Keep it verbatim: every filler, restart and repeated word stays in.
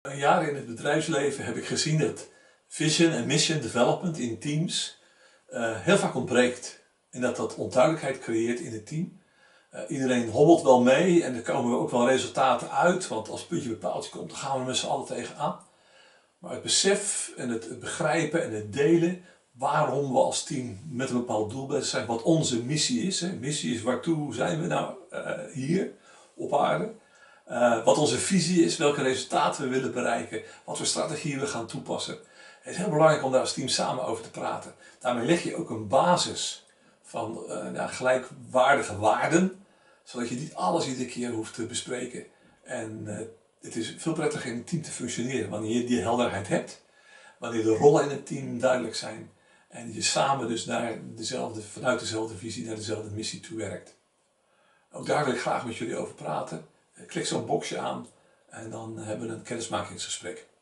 Jaren in het bedrijfsleven heb ik gezien dat vision en mission development in teams uh, heel vaak ontbreekt. En dat dat onduidelijkheid creëert in het team. Uh, iedereen hobbelt wel mee en er komen ook wel resultaten uit, want als puntje bij paaltje komt, dan gaan we er met z'n allen tegenaan. Maar het besef en het, het begrijpen en het delen waarom we als team met een bepaald doel bezig zijn, wat onze missie is. Hè. Missie is waartoe zijn we nou uh, hier op aarde. Uh, wat onze visie is, welke resultaten we willen bereiken, wat voor strategieën we gaan toepassen. Het is heel belangrijk om daar als team samen over te praten. Daarmee leg je ook een basis van uh, ja, gelijkwaardige waarden, zodat je niet alles iedere keer hoeft te bespreken. En uh, het is veel prettiger in een team te functioneren wanneer je die helderheid hebt, wanneer de rollen in het team duidelijk zijn en je samen dus naar dezelfde, vanuit dezelfde visie naar dezelfde missie toe werkt. Ook daar wil ik graag met jullie over praten. Klik zo'n boxje aan en dan hebben we een kennismakingsgesprek.